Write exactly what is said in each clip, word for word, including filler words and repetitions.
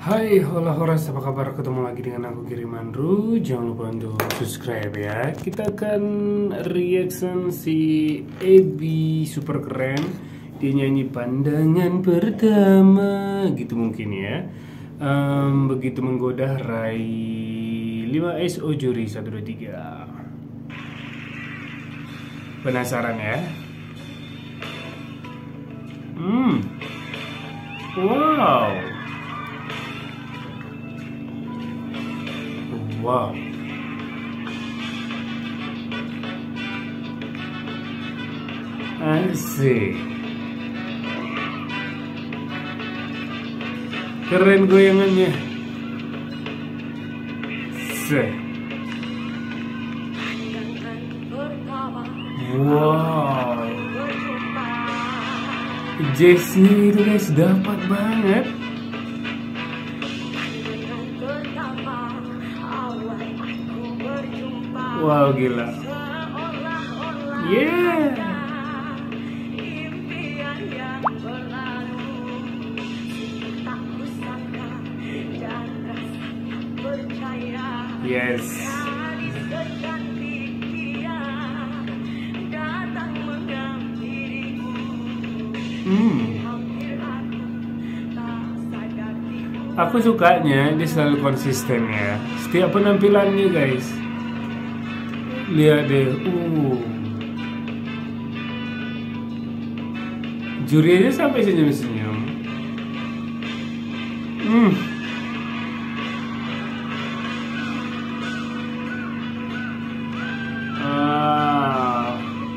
Hai, hola horas, apa kabar? Ketemu lagi dengan aku Giri Mandru. Jangan lupa untuk subscribe ya. Kita akan reaction si Ebi, super keren. Dia nyanyi pandangan pertama, gitu mungkin ya. Em, begitu menggoda raih lima S O juri satu dua tiga. Penasaran ya? Hmm. Wow. Wow. Asik. Keren goyangannya. Se. Wow. Jazznya itu guys dapat banget. Wow, gila. Yeah. Yes. Hmm. Aku sukanya dia selalu konsisten ya. Setiap penampilannya guys. Lihat deh, uh, juri aja sampai senyum-senyum. Hmm. Ah.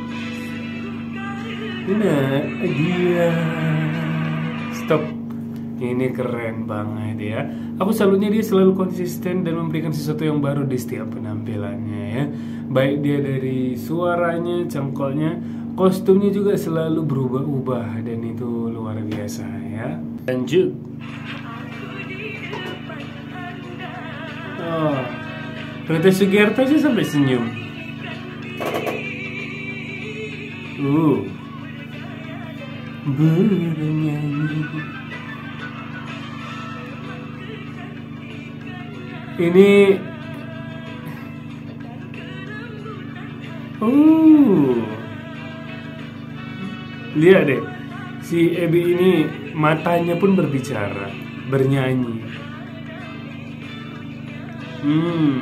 Nah, dia. Stop. Ini keren banget ya. Aku salutnya dia selalu konsisten dan memberikan sesuatu yang baru di setiap penampilannya ya. Baik dia dari suaranya, cangkolnya, kostumnya juga selalu berubah-ubah dan itu luar biasa ya. Lanjut. Oh, Rita Sugiarto sih sampai senyum. Uh, bernyanyi. Ini uh lihat deh, si Ebi ini matanya pun berbicara, bernyanyi. Hmm.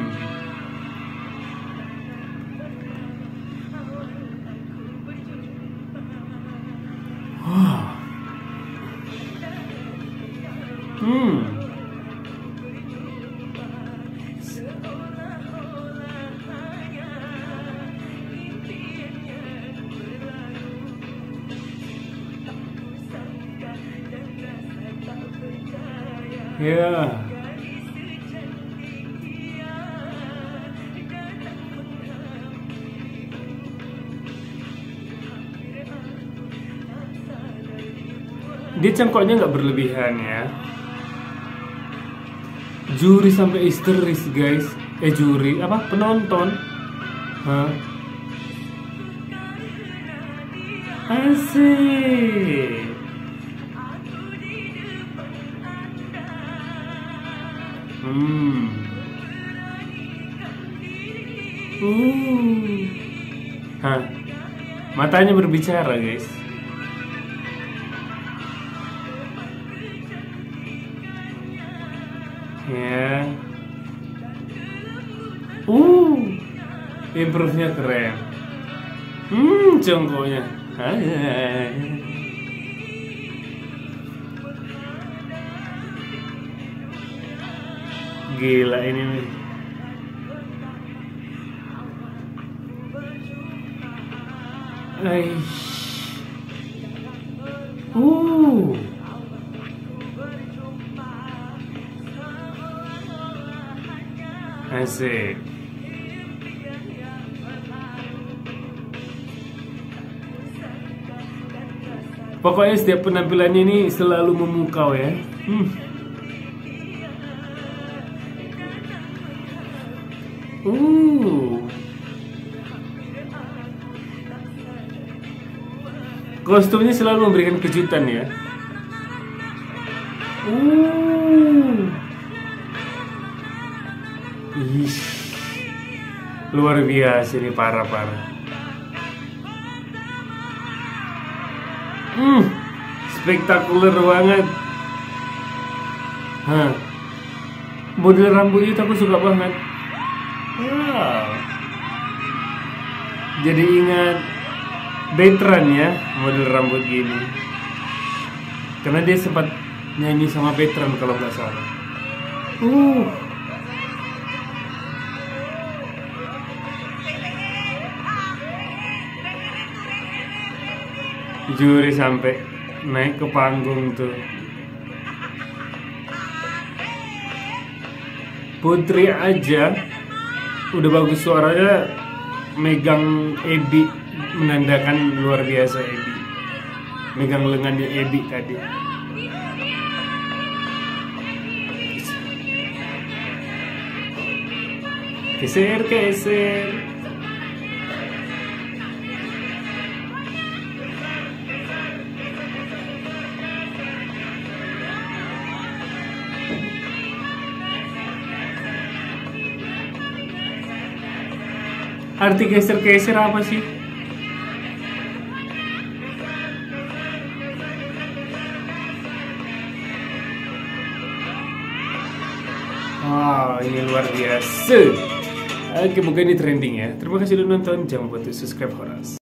Wow. Hmm. Ya. Dia cangkoknya nggak berlebihan ya. Juri sampai histeris guys. Eh juri apa penonton? Hah? Asik. Hmm. Uh. Hah. Matanya berbicara, guys. Ya. Uh. Improve-nya keren. Hmm, congkoknya. Gila ini nih. Aish. Uh. Asik. Pokoknya setiap penampilannya ini selalu memukau ya. Hmm. Uh. Kostumnya selalu memberikan kejutan ya. Uh. Ih, luar biasa ini, parah-parah. Hmm, spektakuler banget. Hah, model rambut itu aku suka banget. Wow. Jadi ingat Bertrand ya, model rambut gini. Karena dia sempat nyanyi sama Bertrand kalau nggak salah. Uh. Juri sampai naik ke panggung tuh. Putri aja udah bagus suaranya, megang Ebi, menandakan luar biasa Ebi. Megang lengannya Ebi tadi. Geser, geser. Arti geser-geser apa sih? Wow, ini luar biasa. Oke, bukan ini trending ya. Terima kasih udah nonton. Jangan lupa untuk subscribe Horas.